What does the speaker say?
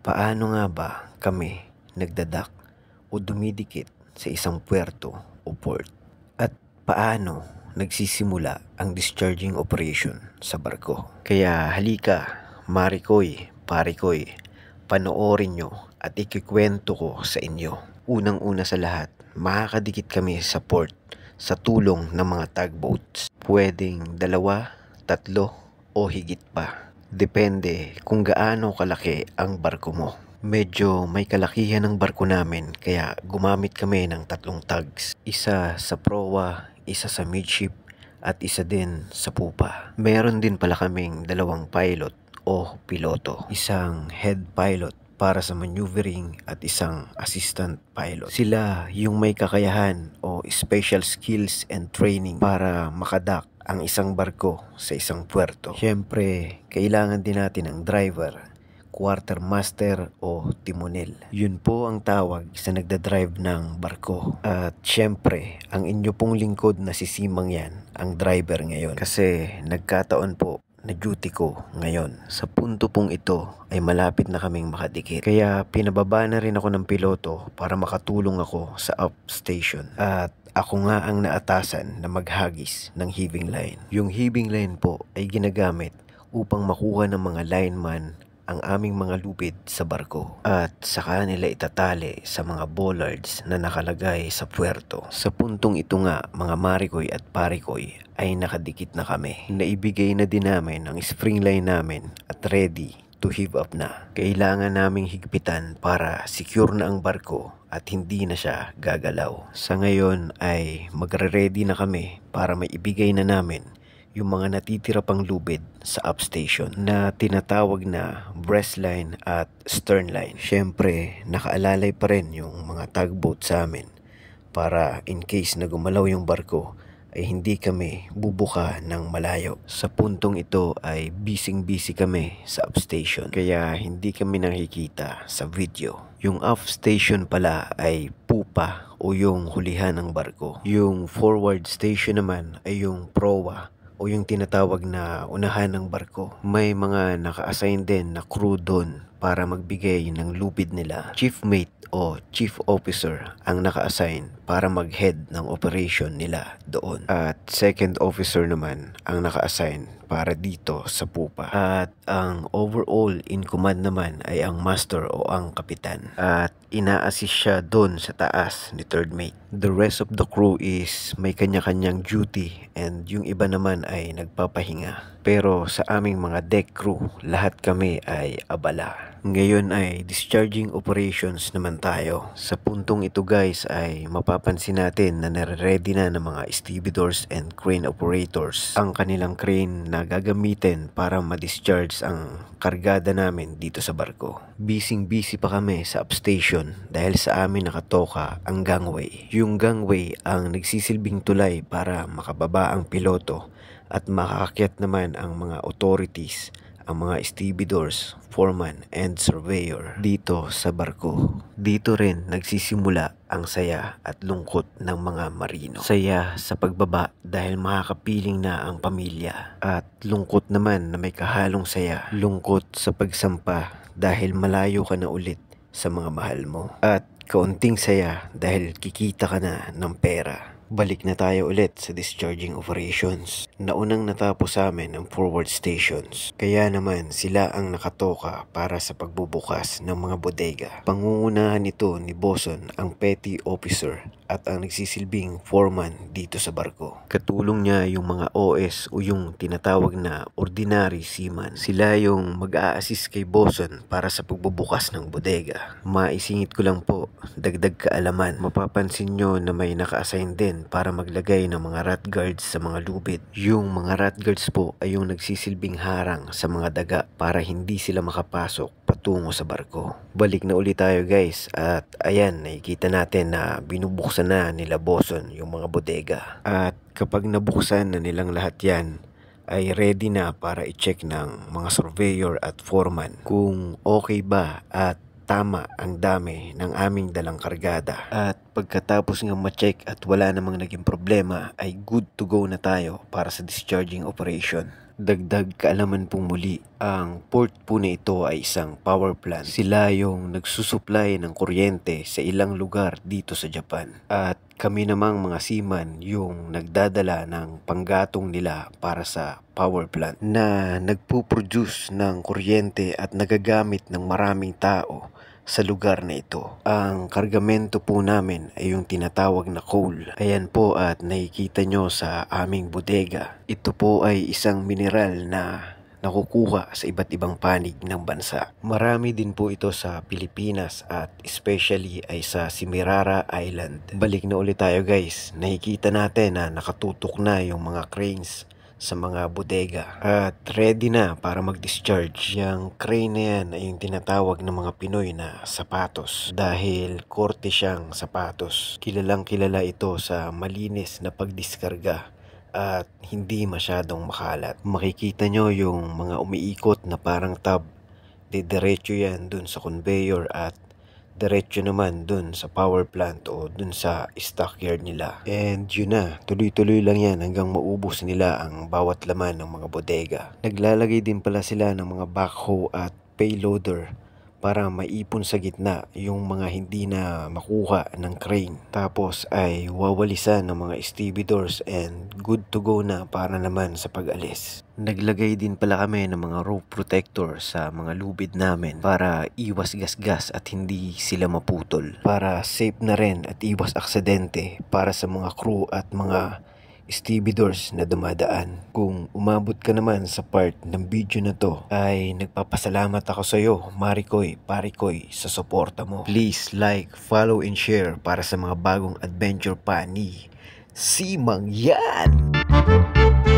Paano nga ba kami nagdadak o dumidikit sa isang puerto o port? At paano nagsisimula ang discharging operation sa barko? Kaya halika, Marikoy, Parikoy, panoorin nyo at ikikwento ko sa inyo. Unang-una sa lahat, makakadikit kami sa port sa tulong ng mga tugboats. Pwedeng 2, 3 o higit pa. Depende kung gaano kalaki ang barko mo. Medyo may kalakihan ng barko namin kaya gumamit kami ng 3 tugs. Isa sa proa, isa sa midship at isa din sa pupa. Meron din pala kaming 2 pilot o piloto. Isang head pilot para sa maneuvering at isang assistant pilot. Sila yung may kakayahan o special skills and training para makadak ang isang barko sa isang puerto. Siyempre, kailangan din natin ng driver, quartermaster o timonel. Yun po ang tawag sa nagdadrive ng barko. At siyempre, ang inyo pong lingkod na si Simang yan, ang driver ngayon. Kasi nagkataon po na duty ko ngayon. Sa punto pong ito ay malapit na kaming makadikit. Kaya pinababa na rin ako ng piloto para makatulong ako sa up station. At ako nga ang naatasan na maghagis ng heaving line. Yung heaving line po ay ginagamit upang makuha ng mga lineman ang aming mga lubid sa barko at saka nila itatali sa mga bollards na nakalagay sa puerto. Sa puntong ito nga, mga Marikoy at Parikoy, ay nakadikit na kami. Naibigay na din namin ang spring line namin at ready to heave up na. Kailangan naming higpitan para secure na ang barko at hindi na siya gagalaw. Sa ngayon ay magre-ready na kami para maibigay na namin yung mga natitira pang lubid sa upstation na tinatawag na breastline at sternline. Siyempre, nakaalalay pa rin yung mga tugboat sa amin para in case na gumalaw yung barko ay hindi kami bubuka ng malayo. Sa puntong ito ay busy kami sa upstation kaya hindi kami nakikita sa video. Yung upstation pala ay pupa o yung hulihan ng barko. Yung forward station naman ay yung proa o yung tinatawag na unahan ng barko. May mga naka-assign din na crew doon para magbigay ng lubid nila. Chief mate o chief officer ang naka-assign para mag-head ng operation nila doon. At second officer naman ang naka-assign para dito sa pupa. At ang overall in command naman ay ang master o ang kapitan. At ina-assist siya doon sa taas ni third mate. The rest of the crew is may kanya-kanyang duty and yung iba naman ay nagpapahinga. Pero sa aming mga deck crew, lahat kami ay abala. Ngayon ay discharging operations naman tayo. Sa puntong ito guys ay mapapansin natin na nare-ready na ng mga stevedores and crane operators ang kanilang crane na gagamitin para ma-discharge ang kargada namin dito sa barko. Busy pa kami sa upstation dahil sa amin nakatoka ang gangway. Yung gangway ang nagsisilbing tulay para makababa ang piloto at makaakyat naman ang mga authorities, ang mga stevedores, foreman, and surveyor dito sa barko. Dito rin nagsisimula ang saya at lungkot ng mga marino. Saya sa pagbaba dahil makakapiling na ang pamilya. At lungkot naman na may kahalong saya. Lungkot sa pagsampa dahil malayo ka na ulit sa mga mahal mo. At kaunting saya dahil kikita ka na ng pera. Balik na tayo ulit sa discharging operations. Naunang natapos sa amin ang forward stations. Kaya naman sila ang nakatoka para sa pagbubukas ng mga bodega. Pangungunahan nito ni Boson ang petty officer at ang nagsisilbing foreman dito sa barko. Katulong niya yung mga OS o yung tinatawag na ordinary seaman. Sila yung mag-a-assist kay Boson para sa pagbubukas ng bodega. Maisingit ko lang po, dagdag kaalaman. Mapapansin nyo na may naka-assign din para maglagay ng mga rat guards sa mga lubid. Yung mga rat guards po ay yung nagsisilbing harang sa mga daga para hindi sila makapasok patungo sa barko. Balik na ulit tayo guys at ayan, nakikita natin na binubuksan na nila Boson yung mga bodega. At kapag nabuksan na nilang lahat yan, ay ready na para i-check ng mga surveyor at foreman kung okay ba at tama ang dami ng aming dalang kargada. At pagkatapos nga ma-check at wala namang naging problema ay good to go na tayo para sa discharging operation. Dagdag kaalaman pong muli, ang port po na ito ay isang power plant. Sila yung nagsusupply ng kuryente sa ilang lugar dito sa Japan. At kami namang mga seaman yung nagdadala ng panggatong nila para sa power plant na nagpo-produce ng kuryente at nagagamit ng maraming tao sa lugar na ito. Ang kargamento po namin ay yung tinatawag na coal. Ayan po at nakikita nyo sa aming bodega. Ito po ay isang mineral na nakukuha sa iba't ibang panig ng bansa. Marami din po ito sa Pilipinas at especially ay sa Semirara Island. Balik na ulit tayo guys. Nakikita natin na nakatutok na yung mga cranes sa mga bodega at ready na para mag-discharge. Yung crane na yan ay yung tinatawag ng mga Pinoy na sapatos dahil korte siyang sapatos. Kilalang kilala ito sa malinis na pagdiskarga at hindi masyadong makalat. Makikita nyo yung mga umiikot na parang tub. Diretso yan dun sa conveyor at diretso naman dun sa power plant o dun sa stockyard nila. And yun na, tuloy-tuloy lang yan hanggang maubos nila ang bawat laman ng mga bodega. Naglalagay din pala sila ng mga backhoe at payloader para maipon sa gitna yung mga hindi na makuha ng crane. Tapos ay wawalisan ng mga stevedores and good to go na para naman sa pag-alis. Naglagay din pala kami ng mga rope protector sa mga lubid namin para iwas gasgas at hindi sila maputol. Para safe na rin at iwas aksidente para sa mga crew at mga stevedores na dumadaan. Kung umabot ka naman sa part ng video na to, ay nagpapasalamat ako sa iyo, Marikoy, Parikoy, sa suporta mo. Please like, follow, and share para sa mga bagong adventure pa ni Simang Yan!